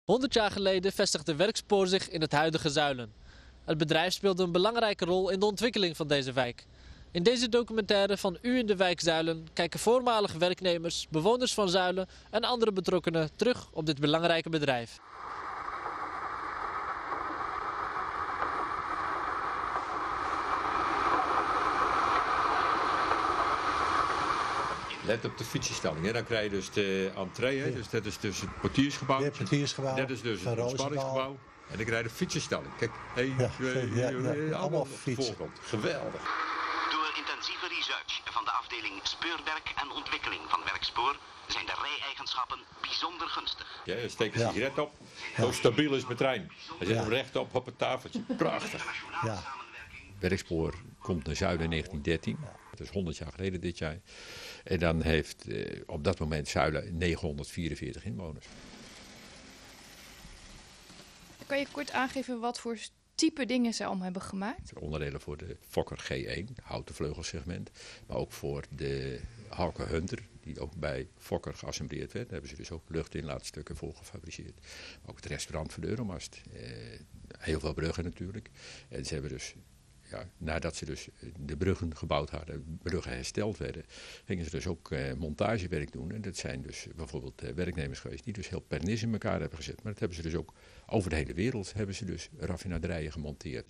100 jaar geleden vestigde Werkspoor zich in het huidige Zuilen. Het bedrijf speelde een belangrijke rol in de ontwikkeling van deze wijk. In deze documentaire van U in de wijk Zuilen kijken voormalige werknemers, bewoners van Zuilen en andere betrokkenen terug op dit belangrijke bedrijf. Let op de fietsenstalling, hè. Dan krijg je dus de entree, hè. Dus dat is dus het portiersgebouw. Het portiersgebouw. Dat is dus het ontspanningsgebouw. En dan krijg je de fietsenstalling. Kijk, allemaal fietsen. Geweldig. Door intensieve research van de afdeling Speurwerk en Ontwikkeling van Werkspoor zijn de rij-eigenschappen bijzonder gunstig. Ja, je steekt een sigaret op. Zo stabiel is mijn trein. Hij zet hem rechtop op het tafeltje. Prachtig. Ja. Werkspoor komt naar Zuilen in 1913. Dat is 100 jaar geleden dit jaar. En dan heeft op dat moment Zuilen 944 inwoners. Kan je kort aangeven wat voor type dingen ze allemaal hebben gemaakt? Onderdelen voor de Fokker G1, houten vleugelsegment. Maar ook voor de Hawker Hunter, die ook bij Fokker geassembleerd werd. Daar hebben ze dus ook luchtinlaatstukken voor gefabriceerd. Maar ook het restaurant voor de Euromast. Heel veel bruggen natuurlijk. En ze hebben dus, nadat ze dus de bruggen gebouwd hadden, bruggen hersteld werden, gingen ze dus ook montagewerk doen. En dat zijn dus bijvoorbeeld werknemers geweest die dus heel pernis in elkaar hebben gezet. Maar dat hebben ze dus ook over de hele wereld, hebben ze dus raffinaderijen gemonteerd.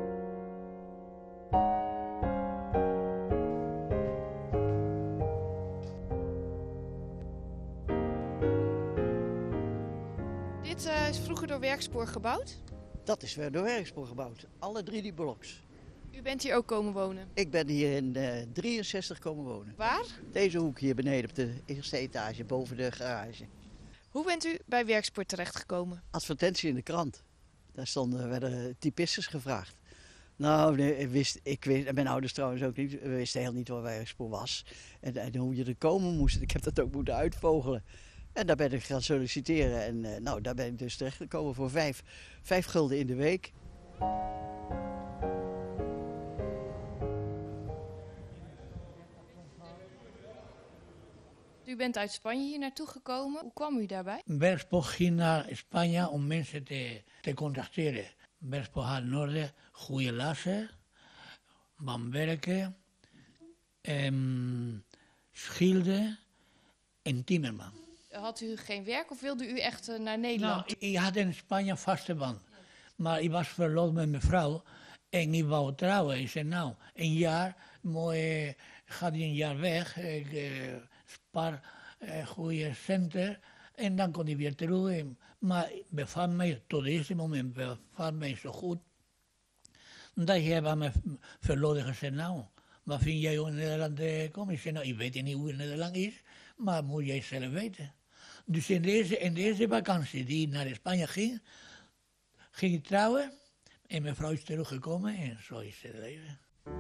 Dit is vroeger door Werkspoor gebouwd. Dat is weer door Werkspoor gebouwd. Alle 3 die bloks. U bent hier ook komen wonen. Ik ben hier in 63 komen wonen. Waar? Deze hoek hier beneden op de eerste etage, boven de garage. Hoe bent u bij Werkspoor terechtgekomen? Advertentie in de krant. Daar werden typistes gevraagd. Nou, nee, mijn ouders trouwens ook niet. We wisten heel niet waar Werkspoor was. En hoe je er komen moest. Ik heb dat ook moeten uitvogelen. En daar ben ik gaan solliciteren. En daar ben ik dus terechtgekomen voor 5 gulden in de week. U bent uit Spanje hier naartoe gekomen. Hoe kwam u daarbij? Werkspoor ging naar Spanje om mensen te contacteren. Werkspoor had nodig goede lassen, bamwerken, schilden en timmerman. Had u geen werk of wilde u echt naar Nederland? Nou, ik had in Spanje een vaste baan. Maar ik was verloofd met mijn vrouw en ik wou trouwen. Ik zei, nou, een jaar, mooi, gaat hij een jaar weg. Ik spaar goede centen en dan kon hij weer terug. Maar bevalt mij, tot deze moment bevalt mij zo goed. Dat ik heb aan mijn verloofde gezegd, nou, wat vind jij om in Nederland komen? Ik zei, nou, ik weet niet hoe het in Nederland is, maar moet jij zelf weten. Dus in deze vakantie die ik naar Spanje ging ik trouwen en mijn vrouw is teruggekomen en zo is het leven.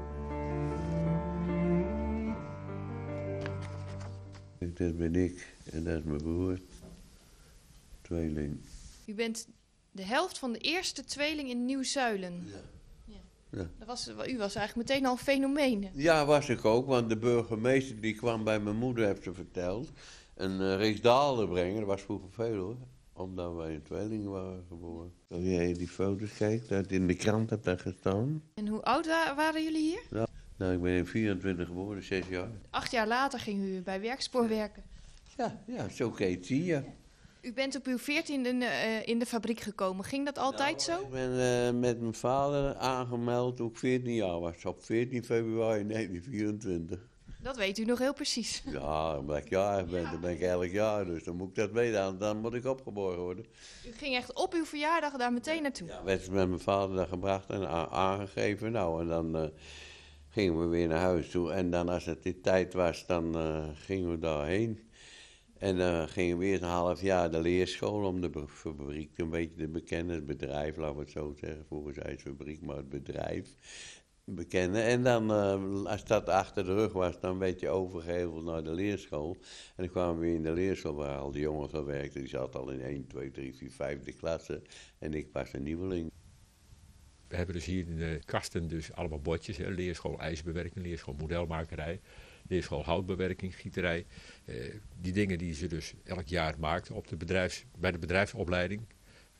Dat ben ik en dat is mijn broer, tweeling. U bent de helft van de eerste tweeling in Nieuw-Zuilen. Ja. U was eigenlijk meteen al een fenomeen. Ja, was ik ook, want de burgemeester die kwam bij mijn moeder, heeft ze verteld, een riksdaalder brengen. Dat was vroeger veel hoor, omdat wij een tweeling waren geboren. Als jij die foto's kijkt, dat in de krant hebt daar gestaan. En hoe oud waren jullie hier? Nou, ik ben in 24 geboren, 6 jaar. 8 jaar later ging u bij Werkspoor werken. Ja, zo keek zie je. U bent op uw 14e in de fabriek gekomen. Ging dat altijd zo? Ik ben met mijn vader aangemeld toen ik 14 jaar was. Op 14 februari 1924. Dat weet u nog heel precies. Ja, omdat ik jarig ben, dan ben ik elk jaar. Dus dan moet ik dat weten. Dan moet ik opgeboren worden. U ging echt op uw verjaardag daar meteen naartoe? Ja, werd met mijn vader daar gebracht en aangegeven. Nou, en dan gingen we weer naar huis toe. En dan als het die tijd was, dan gingen we daarheen. En dan gingen we eerst een half jaar de leerschool om de fabriek een beetje te bekennen. Het bedrijf, laten we het zo zeggen. Vroeger zei het fabriek, maar het bedrijf bekennen. En dan, als dat achter de rug was, dan werd je overgeheveld naar de leerschool. En dan kwamen we in de leerschool waar al die jongens al werkten. Die zaten al in 1, 2, 3, 4, 5e klasse. En ik was een nieuweling. We hebben dus hier in de kasten dus allemaal bordjes. Hè? Leerschool ijzerbewerking, leerschool modelmakerij, leerschool houtbewerking, gieterij. Die dingen die ze dus elk jaar maakten op bij de bedrijfsopleiding.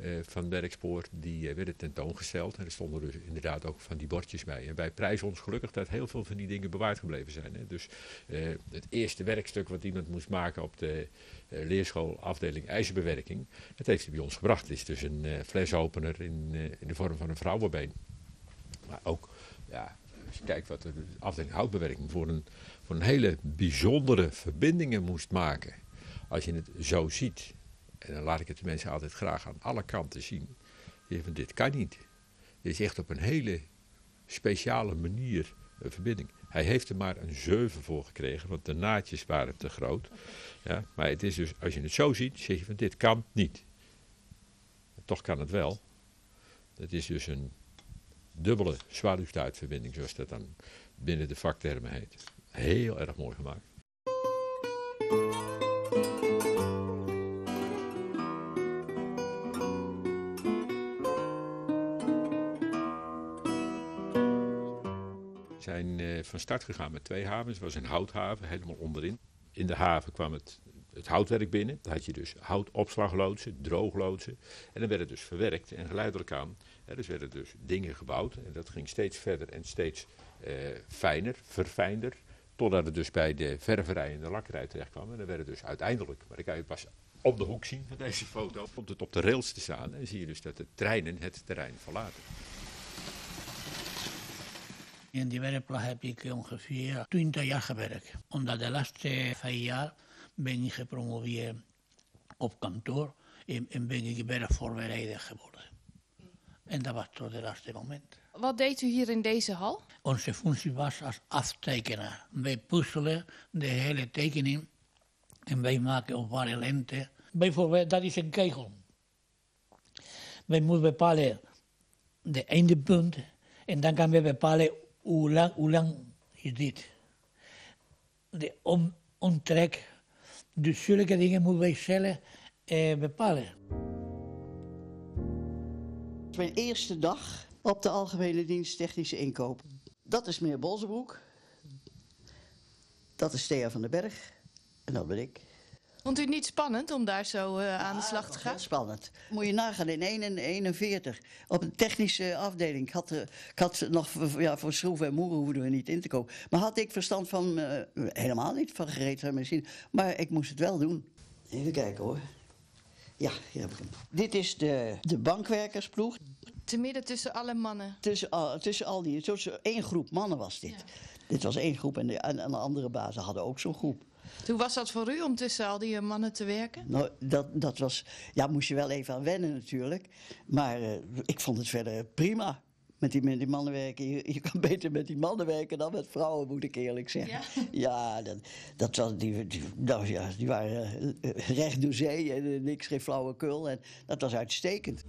van Werkspoor, die werden tentoongesteld. En er stonden dus inderdaad ook van die bordjes bij. En wij prijzen ons gelukkig dat heel veel van die dingen bewaard gebleven zijn. Hè. Dus het eerste werkstuk wat iemand moest maken op de leerschool afdeling ijzerbewerking, dat heeft hij bij ons gebracht. Het is dus een flesopener in de vorm van een vrouwenbeen. Maar ook, ja, als je kijkt wat de afdeling houtbewerking voor een hele bijzondere verbindingen moest maken. Als je het zo ziet, en dan laat ik het de mensen altijd graag aan alle kanten zien. Dit kan niet. Dit is echt op een hele speciale manier een verbinding. Hij heeft er maar een 7 voor gekregen, want de naadjes waren te groot. Ja, maar het is dus, als je het zo ziet, zeg je van dit kan niet. Toch kan het wel. Het is dus een dubbele zwaluwstaartverbinding, zoals dat dan binnen de vaktermen heet. Heel erg mooi gemaakt. We zijn van start gegaan met 2 havens. Het was een houthaven, helemaal onderin. In de haven kwam het houtwerk binnen. Dan had je dus houtopslagloodsen, droogloodsen. En dan werd het dus verwerkt en geleidelijk aan. Dus werden dus dingen gebouwd. En dat ging steeds verder en steeds fijner, verfijnder. Totdat het dus bij de ververij en de lakkerij terecht kwam. En dan werd het dus uiteindelijk, maar dan kan je pas op de hoek zien van deze foto, komt het op de rails te staan. En zie je dus dat de treinen het terrein verlaten. In die werkplaats heb ik ongeveer 20 jaar gewerkt. Omdat de laatste 5 jaar ben ik gepromoveerd op kantoor en ben ik werkvoorbereider geworden. En dat was tot het laatste moment. Wat deed u hier in deze hal? Onze functie was als aftekenaar. Wij puzzelen de hele tekening en wij maken op varianten. Bijvoorbeeld, dat is een kegel. Wij moeten bepalen de eindepunt en dan gaan we bepalen hoe lang is dit. De omtrek. Dus zulke dingen moeten wij zelf bepalen. Het is mijn eerste dag op de Algemene Dienst Technische Inkoop. Dat is meneer Bolzenbroek. Dat is Thea van den Berg. En dat ben ik. Vond u het niet spannend om daar zo aan de slag te gaan? Heel spannend. Moet je nagaan, in 1941 op een technische afdeling. Ik had nog, voor schroeven en moeren hoefden we niet in te kopen. Maar had ik verstand van, helemaal niet van gereedschapsmachine. Maar ik moest het wel doen. Even kijken hoor. Ja, hier heb ik hem. Dit is de bankwerkersploeg. Te midden tussen alle mannen. Tussen al die, tussen 1 groep mannen was dit. Ja. Dit was 1 groep en de andere bazen hadden ook zo'n groep. Hoe was dat voor u om tussen al die mannen te werken? Nou, dat was, ja, moest je wel even aan wennen natuurlijk. Maar ik vond het verder prima. Met die mannen werken. Je kan beter met die mannen werken dan met vrouwen, moet ik eerlijk zeggen. Ja, die waren recht door zee en niks, geen flauwekul. En dat was uitstekend.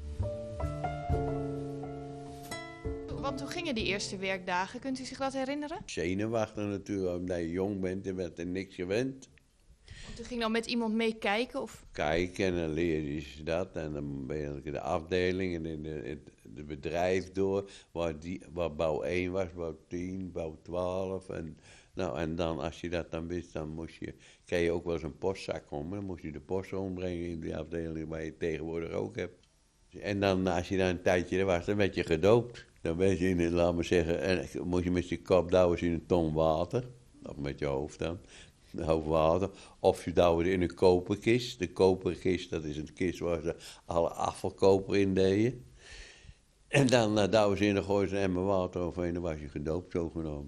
Want hoe gingen die eerste werkdagen? Kunt u zich dat herinneren? Zenuwachtig natuurlijk, omdat je jong bent en werd er niks gewend. Want u ging dan met iemand mee kijken? Of? Kijken en dan leer je dat. En dan ben je de afdeling en het bedrijf door. Waar bouw 1 was, bouw 10, bouw 12. En dan, als je dat dan wist, dan kreeg je ook wel eens een postzak om. Dan moest je de post ombrengen in die afdeling waar je tegenwoordig ook hebt. En dan, als je daar een tijdje er was, dan werd je gedoopt. Dan werd je laat maar zeggen, en moest je met je kop douwen in een ton water. Of met je hoofd dan. Een hoofd water. Of je douwde in een koperkist. De koperkist, dat is een kist waar ze alle afvalkoper in deden. En dan douwen ze in, dan gooien ze een emmer water overheen. Dan was je gedoopt, zogenaamd.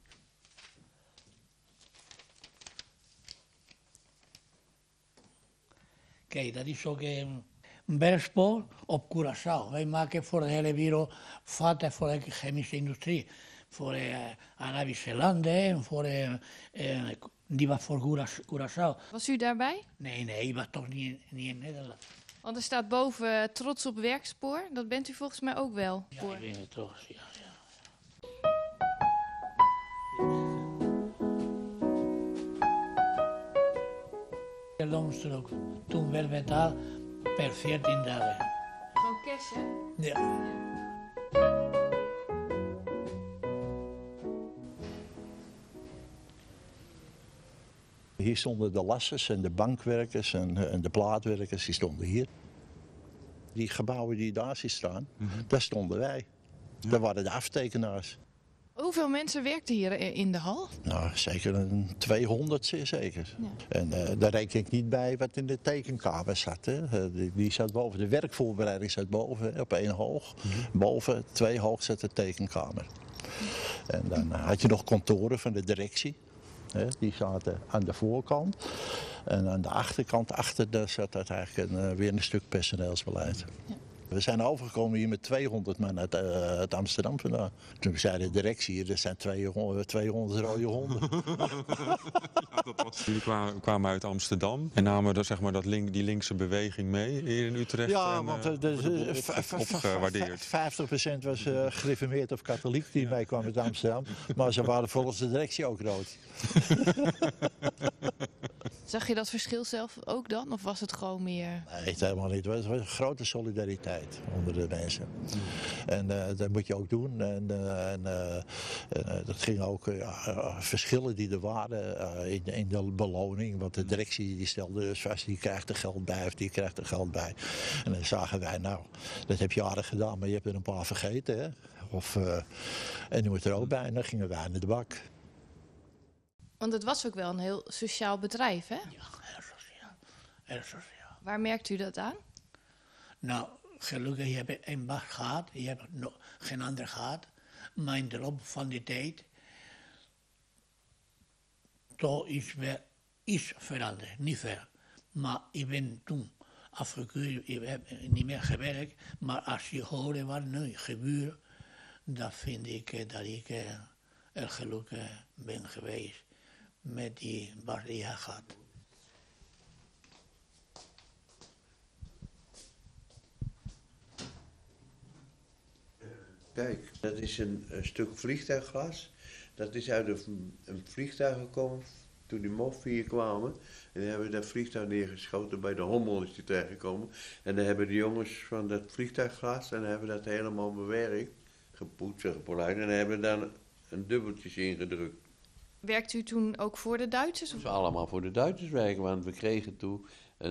Kijk, dat is ook een werkspoor op Curaçao. Wij maken voor de hele wereld vaten voor de chemische industrie. Voor Arabische landen, die was voor Curaçao. Was u daarbij? Nee, ik was toch niet in Nederland. Want er staat boven trots op werkspoor. Dat bent u volgens mij ook wel. Ja, ik ben het toch, ja. De loonstrook, toen werd betaald per 14 dagen. Gewoon cash, hè? Ja. Hier stonden de lassers en de bankwerkers en de plaatwerkers, die stonden hier. Die gebouwen die daar staan, daar stonden wij. Daar waren de aftekenaars. Hoeveel mensen werkten hier in de hal? Nou, zeker een 200 zeker. Ja. En daar reken ik niet bij wat in de tekenkamer zat. Hè. Die zat boven, de werkvoorbereiding zat boven, op 1 hoog. Boven 2 hoog zat de tekenkamer. En dan had je nog kantoren van de directie. Hè. Die zaten aan de voorkant. En aan de achterkant, daar zat dat eigenlijk weer een stuk personeelsbeleid. Ja. We zijn overgekomen hier met 200 man uit Amsterdam vandaan. Toen zei de directie hier, er zijn 200 rode honden. Ja, dat was. Jullie kwamen uit Amsterdam en namen zeg maar, die linkse beweging mee hier in Utrecht. Ja, en, want opgewaardeerd. 50% was gereformeerd of katholiek die meekwam uit Amsterdam. Maar ze waren volgens de directie ook rood. Zag je dat verschil zelf ook dan? Of was het gewoon meer... Nee, helemaal niet. Het was een grote solidariteit onder de mensen. En dat moet je ook doen. En dat ging ook verschillen die er waren in de beloning. Want de directie die stelde dus vast, die krijgt er geld bij of die krijgt er geld bij. En dan zagen wij, nou, dat heb je aardig gedaan, maar je hebt er een paar vergeten. Hè? En die moet er ook bij. En dan gingen wij aan de bak. Want het was ook wel een heel sociaal bedrijf, hè? Ja, heel sociaal. Heel sociaal. Waar merkt u dat aan? Nou, gelukkig heb ik 1 baas gehad. Je hebt nog geen ander gehad. Maar in de loop van die tijd... toch iets veranderd. Niet veel. Maar ik ben toen afgekeurd. Ik heb niet meer gewerkt. Maar als je hoorde wat nu gebeurt... dan vind ik dat ik er gelukkig ben geweest. Met die baas die hij had. Kijk, dat is een stuk vliegtuigglas. Dat is uit een vliegtuig gekomen toen die MOF hier kwamen. En dan hebben we dat vliegtuig neergeschoten. Bij de Hommel is die terechtgekomen. En dan hebben de jongens van dat vliegtuigglas... en dan hebben we dat helemaal bewerkt. Gepoetst en gepolijst. En dan hebben we daar een dubbeltjes ingedrukt. Werkt u toen ook voor de Duitsers? Of? Allemaal voor de Duitsers werken. Want we kregen toen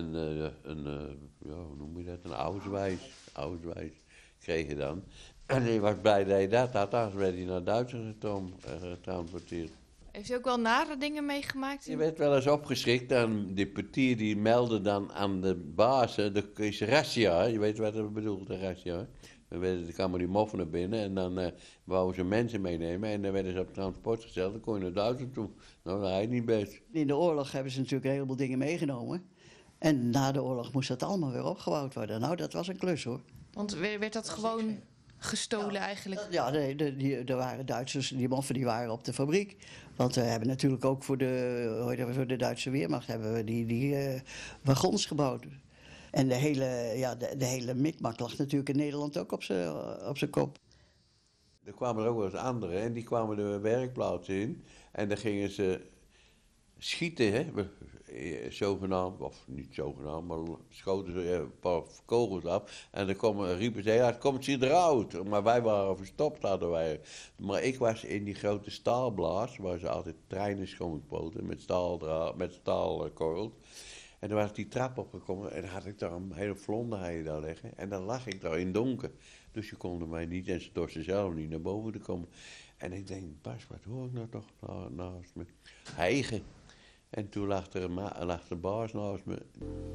hoe noem je dat? Een Ausweis kregen dan. En hij was blij dat hij dat had, anders werd hij naar Duitsland getransporteerd. Heeft u ook wel nare dingen meegemaakt? Je werd wel eens opgeschrikt en die portier die meldde dan aan de baas, er is razzia, je weet wat dat bedoelt, de razzia. Dan kwamen die moffen naar binnen en dan wouden ze mensen meenemen en dan werden ze op transport gesteld, dan kon je naar Duitsland toe. Nou, dat hij niet best. In de oorlog hebben ze natuurlijk een heleboel dingen meegenomen. En na de oorlog moest dat allemaal weer opgebouwd worden. Nou, dat was een klus hoor. Want werd dat gewoon gestolen eigenlijk? Ja, er waren Duitsers, die moffen die waren op de fabriek. Want we hebben natuurlijk ook voor de Duitse Weermacht hebben we die wagons gebouwd. En de hele mikmak lag natuurlijk in Nederland ook op zijn kop. Er kwamen er ook wel eens anderen en die kwamen de werkplaats in. En dan gingen ze schieten, hè, zogenaamd, of niet zogenaamd, maar schoten ze een paar kogels af. En dan riepen ze, ja, het komt ze eruit. Maar wij waren verstopt, hadden wij. Maar ik was in die grote staalblaas, waar ze altijd treinen schoonpoten met staalkorrels. En dan was ik die trap opgekomen en had ik daar een hele vlonderhaai daar liggen. En dan lag ik daar in donker. Dus je kon mij niet, en door zichzelf niet naar boven te komen. En ik denk, Bas, wat hoor ik nou toch naast me? Hijgen. En toen lag de baas naast me.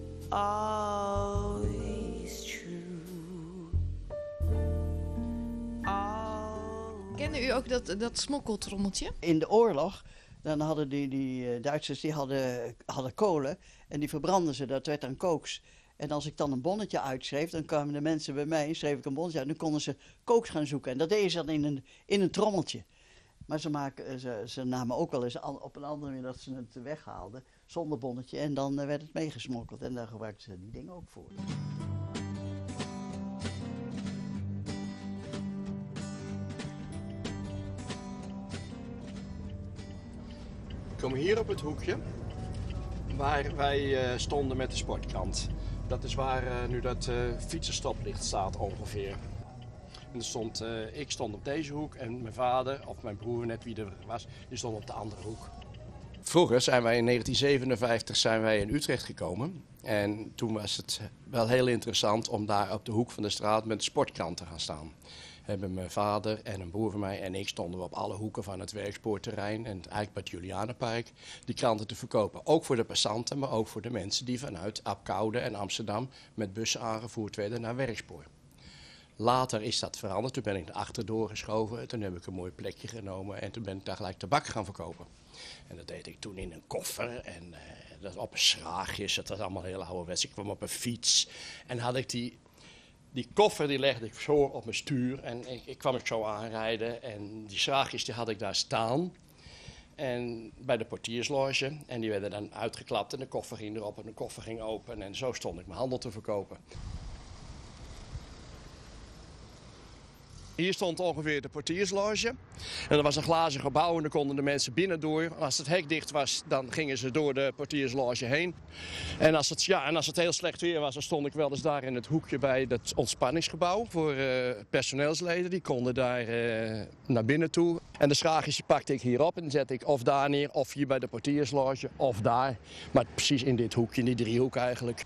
Always true. Kende u ook dat smokkeltrommeltje? In de oorlog, dan hadden die Duitsers die hadden kolen en die verbrandden ze, dat werd dan kooks. En als ik dan een bonnetje uitschreef, dan kwamen de mensen bij mij, schreef ik een bonnetje uit, en dan konden ze kooks gaan zoeken. En dat deden ze dan in een trommeltje. Maar ze namen ook wel eens op een andere manier dat ze het weghaalden, zonder bonnetje. En dan werd het meegesmokkeld en daar gebruikten ze die dingen ook voor. We komen hier op het hoekje waar wij stonden met de sportkrant. Dat is waar nu dat fietsenstoplicht staat ongeveer. En ik stond op deze hoek en mijn vader, of mijn broer, net wie er was, die stond op de andere hoek. Vroeger zijn wij in 1957 in Utrecht gekomen. En toen was het wel heel interessant om daar op de hoek van de straat met de sportkrant te gaan staan. Hebben mijn vader en een broer van mij en ik stonden we op alle hoeken van het werkspoorterrein en eigenlijk bij het Julianenpark die kranten te verkopen. Ook voor de passanten, maar ook voor de mensen die vanuit Apkoude en Amsterdam met bussen aangevoerd werden naar werkspoor. Later is dat veranderd. Toen ben ik naar achter doorgeschoven. Toen heb ik een mooi plekje genomen en toen ben ik daar gelijk tabak gaan verkopen. En dat deed ik toen in een koffer en dat op een schraagjes. Dat was allemaal heel ouderwets. Ik kwam op een fiets en had ik die koffer die legde ik zo op mijn stuur en ik kwam zo aanrijden. En die schraagjes die had ik daar staan en bij de portiersloge. En die werden dan uitgeklapt en de koffer ging erop en de koffer ging open. En zo stond ik mijn handel te verkopen. Hier stond ongeveer de portiersloge. En dat was een glazen gebouw en dan konden de mensen binnen door. Als het hek dicht was, dan gingen ze door de portiersloge heen. En als het heel slecht weer was, dan stond ik wel eens daar in het hoekje bij het ontspanningsgebouw. Voor personeelsleden, die konden daar naar binnen toe. En de schraagjes pakte ik hier op en die zette ik of daar neer, of hier bij de portiersloge, of daar. Maar precies in dit hoekje, in die driehoek eigenlijk.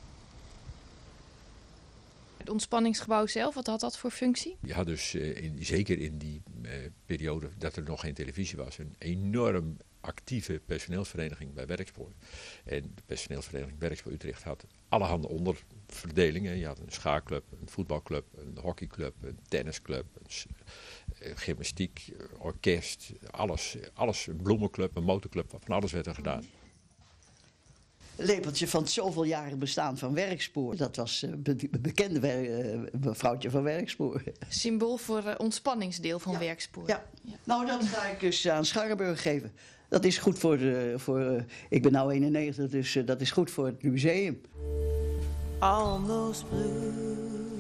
Het ontspanningsgebouw zelf, wat had dat voor functie? Je had dus zeker in die periode dat er nog geen televisie was, een enorm actieve personeelsvereniging bij Werkspoor. En de personeelsvereniging Werkspoor Utrecht had allerhande onderverdelingen. Je had een schaakclub, een voetbalclub, een hockeyclub, een tennisclub, een gymnastiek, orkest, alles, een bloemenclub, een motorclub, van alles werd er gedaan. Lepeltje van zoveel jaren bestaan van Werkspoor. Dat was een bekende mevrouwtje van Werkspoor. Symbool voor het ontspanningsdeel van Werkspoor. Ja. Nou, dat ga ik dus aan Scharrenburg geven. Dat is goed voor ik ben nu 91, dus dat is goed voor het museum. Almost blue.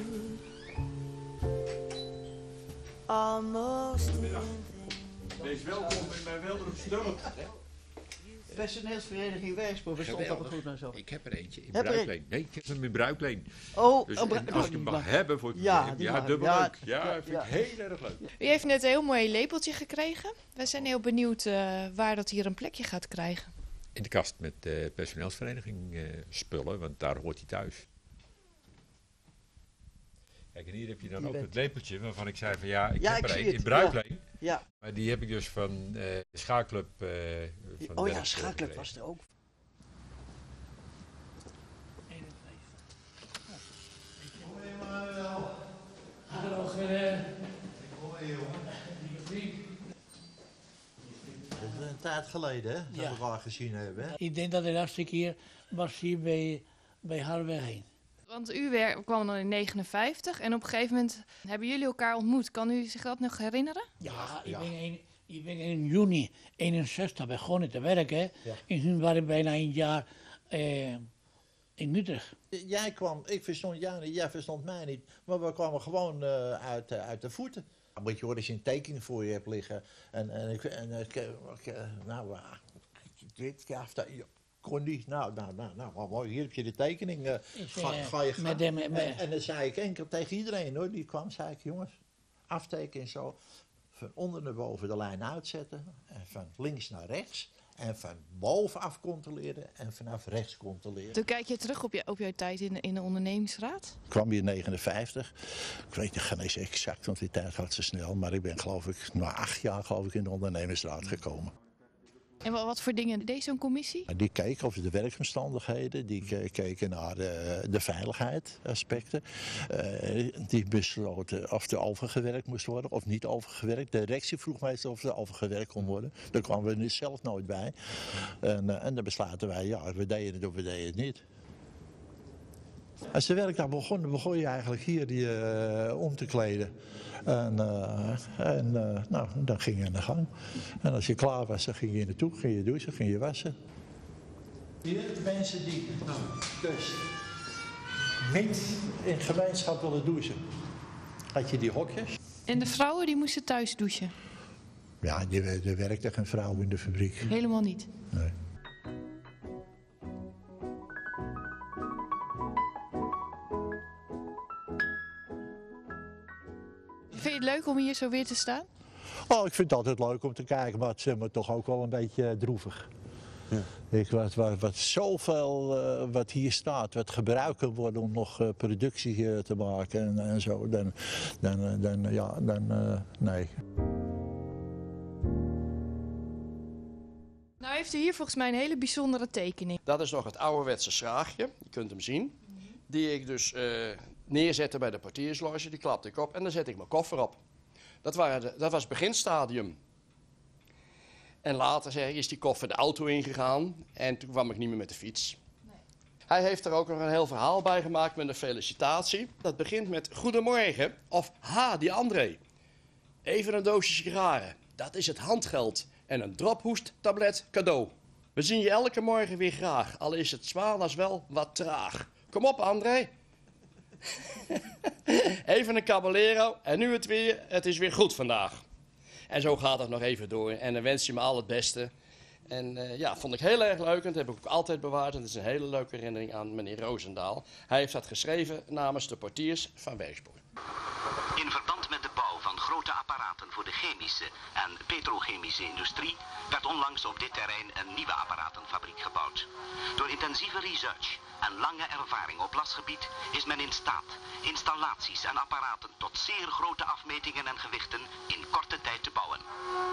Almost. Wees welkom in mijn Welderumse dorp. Personeelsvereniging Werkspoor, we stonden op goed naar zo. Ik heb er eentje in Bruikleen. Nee, ik heb hem in Bruikleen. Oh, dus, als ik hem mag hebben voor het museum, dubbel leuk. Ja, vind ik heel erg leuk. U heeft net een heel mooi lepeltje gekregen. We zijn heel benieuwd waar dat hier een plekje gaat krijgen. In de kast met de personeelsvereniging spullen, want daar hoort hij thuis. Kijk, en hier heb je dan ook het lepeltje waarvan ik zei van ik heb er een in Bruikleen. Ja. Maar die heb ik dus van de schaakclub. Van schaakclub was er ook. Hallo Gerrit. Dat is een tijd geleden, hè, dat we elkaar gezien hebben. Hè? Ik denk dat de laatste keer was hier bij Harweg heen. Want u kwam dan in 1959 en op een gegeven moment hebben jullie elkaar ontmoet. Kan u zich dat nog herinneren? Ja, ik ben in juni 61 begonnen te werken. Ja. En toen waren we bijna een jaar in Utrecht. Jij kwam, ik verstond jou niet, jij verstond mij niet. Maar we kwamen gewoon uit de voeten. Dan moet je horen als je een tekening voor je hebt liggen. Kon niet. Nou, hier heb je de tekening. Ga je gaan. En dan zei ik enkel tegen iedereen hoor, die kwam, zei ik jongens, aftekenen zo. Van onder naar boven de lijn uitzetten. En van links naar rechts. En van bovenaf controleren en vanaf rechts controleren. Toen kijk je terug op jouw tijd in de ondernemingsraad? Ik kwam hier in 59. Ik weet niet eens exact, want die tijd gaat zo snel. Maar ik ben geloof ik, na 8 jaar geloof ik in de ondernemingsraad gekomen. En wat voor dingen deed zo'n commissie? Die keken over de werkomstandigheden, die keken naar de veiligheidsaspecten. Die besloten of er overgewerkt moest worden of niet overgewerkt. De directie vroeg meestal of er overgewerkt kon worden. Daar kwamen we zelf nooit bij. En dan besluiten wij, we deden het of we deden het niet. Als de werkdag begon je eigenlijk hier om te kleden. En dan ging je aan de gang. En als je klaar was, dan ging je naartoe, ging je douchen, ging je wassen. Hier de mensen die dus niet in gemeenschap willen douchen. Had je die hokjes. En de vrouwen die moesten thuis douchen? Ja, er werkte geen vrouw in de fabriek. Helemaal niet? Nee. Vind je het leuk om hier zo weer te staan? Oh, ik vind het altijd leuk om te kijken, maar het is me toch ook wel een beetje droevig. Wat zoveel wat hier staat, wat gebruikt kan worden om nog productie te maken en zo, nee. Nou heeft u hier volgens mij een hele bijzondere tekening. Dat is nog het ouderwetse schraagje, je kunt hem zien. Die ik dus neerzette bij de portiersloge, die klapte ik op en dan zet ik mijn koffer op. Dat was het beginstadium. En later is die koffer de auto ingegaan en toen kwam ik niet meer met de fiets. Nee. Hij heeft er ook nog een heel verhaal bij gemaakt met een felicitatie. Dat begint met goedemorgen of ha, die André. Even een doosje sigaren, dat is het handgeld en een drophoesttablet cadeau. We zien je elke morgen weer graag, al is het zwaar wel wat traag. Kom op André. Even een caballero en nu het is weer goed vandaag. En zo gaat het nog even door. En dan wens je me al het beste. En vond ik heel erg leuk. En dat heb ik ook altijd bewaard. En dat is een hele leuke herinnering aan meneer Roosendaal. Hij heeft dat geschreven namens de portiers van Werkspoor. In verband met de bouw van grote apparaten voor de chemische en petrochemische industrie werd onlangs op dit terrein een nieuwe apparatenfabriek gebouwd. Door intensieve research en lange ervaring op lasgebied is men in staat installaties en apparaten tot zeer grote afmetingen en gewichten in korte tijd te bouwen.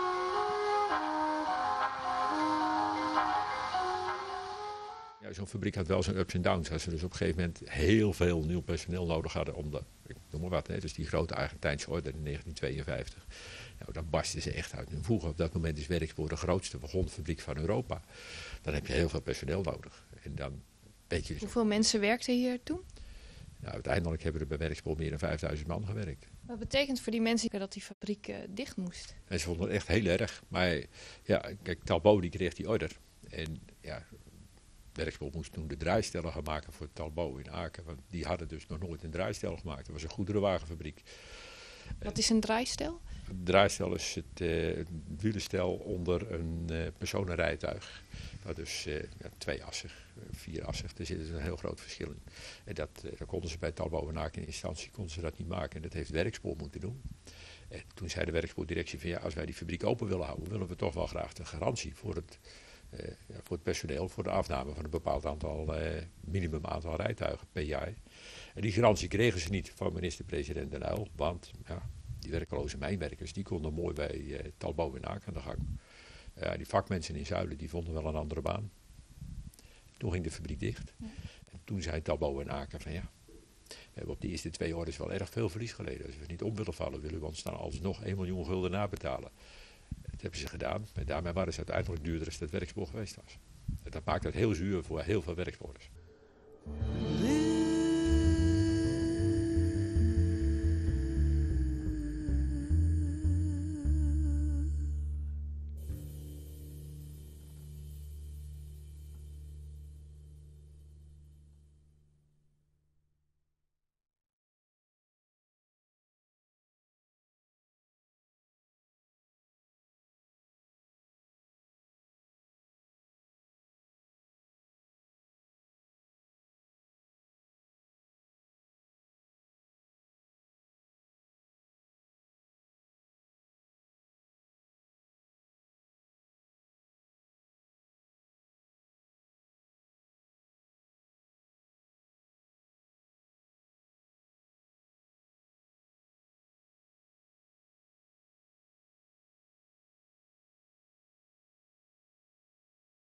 Ja, zo'n fabriek had wel zijn ups en downs. Als ze dus op een gegeven moment heel veel nieuw personeel nodig hadden om ik noem maar wat, dus die grote Argentijnse orde in 1952. Nou, dan barsten ze echt uit hun voegen. Op dat moment is Werkspoor de grootste wagonfabriek van Europa. Dan heb je heel veel personeel nodig. En dan weet je dus hoeveel mensen werkten hier toen? Nou, uiteindelijk hebben er bij Werkspoor meer dan 5000 man gewerkt. Wat betekent voor die mensen dat die fabriek dicht moest? En ze vonden het echt heel erg. Maar ja, kijk, Talbot die kreeg die order. En ja, Werkspoor moest toen de draaistellen gaan maken voor Talbot in Aken. Want die hadden dus nog nooit een draaistel gemaakt. Dat was een goederenwagenfabriek. Wat is een draaistel? Een draaistel is het wielenstel onder een personenrijtuig. Nou, dus tweeassig, vierassig, daar zit een heel groot verschil in. En dat konden ze bij Talbot en Aken in instantie konden ze dat niet maken. En dat heeft Werkspoor moeten doen. En toen zei de Werkspoordirectie van ja, als wij die fabriek open willen houden, willen we toch wel graag de garantie voor het personeel, voor de afname van een bepaald aantal, minimum aantal rijtuigen per jaar. En die garantie kregen ze niet van minister-president Den Uyl, want ja, die werkloze mijnwerkers die konden mooi bij Talbot en Aken aan de gang. Die vakmensen in Zuilen die vonden wel een andere baan. Toen ging de fabriek dicht. Ja. En toen zei Talbot en Aken van ja, we hebben op die eerste 2 orders wel erg veel verlies geleden. Als we niet om willen vallen, willen we ons dan alsnog 1 miljoen gulden nabetalen. Dat hebben ze gedaan. En daarmee waren ze uiteindelijk duurder als dat Werkspoor geweest was. En dat maakt het heel zuur voor heel veel Werkspoorders.